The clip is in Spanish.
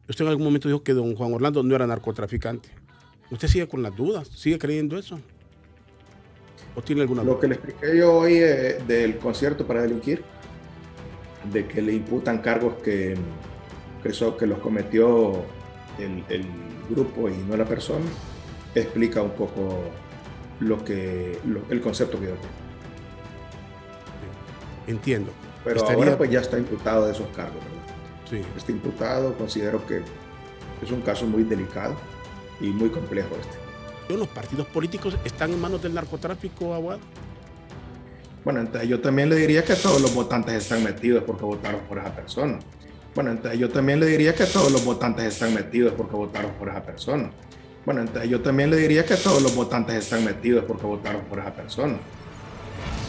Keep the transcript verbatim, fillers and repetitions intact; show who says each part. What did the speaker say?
Speaker 1: Usted en algún momento dijo que don Juan Orlando no era narcotraficante. ¿Usted sigue con las dudas? ¿Sigue creyendo eso? ¿O tiene alguna duda?
Speaker 2: Lo que le expliqué yo hoy eh, del concierto para delinquir, de que le imputan cargos que, que, eso, que los cometió el, el grupo y no la persona, explica un poco lo que, lo, el concepto que yo tengo.
Speaker 1: Entiendo.
Speaker 2: Pero
Speaker 1: Estaría...
Speaker 2: ahora pues ya está imputado de esos cargos, ¿verdad?
Speaker 1: Sí.
Speaker 2: Está imputado, considero que es un caso muy delicado y muy complejo este.
Speaker 1: ¿Los partidos políticos están en manos del narcotráfico, Aguado?
Speaker 2: Bueno, entonces yo también le diría que todos los votantes están metidos porque votaron por esa persona. Bueno, entonces yo también le diría que todos los votantes están metidos porque votaron por esa persona. Bueno, entonces yo también le diría que todos los votantes están metidos porque votaron por esa persona.